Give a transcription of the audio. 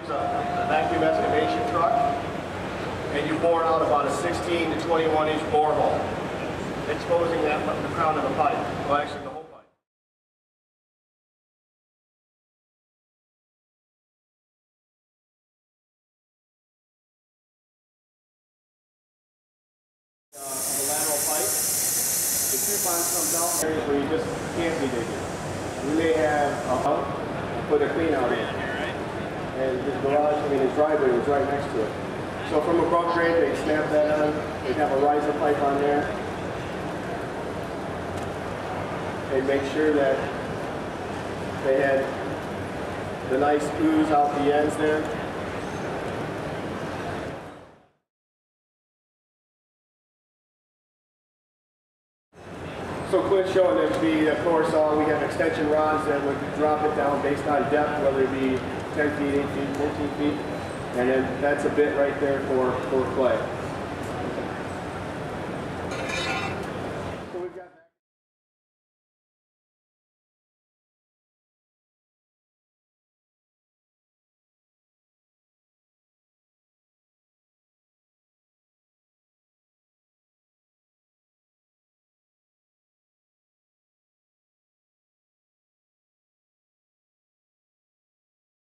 a vacuum excavation truck, and you bore out about a 16 to 21 inch borehole, exposing that the crown of the pipe. Well, actually the whole pipe. The lateral pipe, the coupon comes out areas where you just can't be digging. We may have a hump, put a cleanout in, and his garage, his driveway was right next to it. So from above grade, they snap that on. They'd have a riser pipe on there. They make sure that they had the nice ooze out the ends there. So Clint's showing that the course we have extension rods that would drop it down based on depth, whether it be 10 feet, 8 feet, 14 feet. And then that's a bit right there for clay.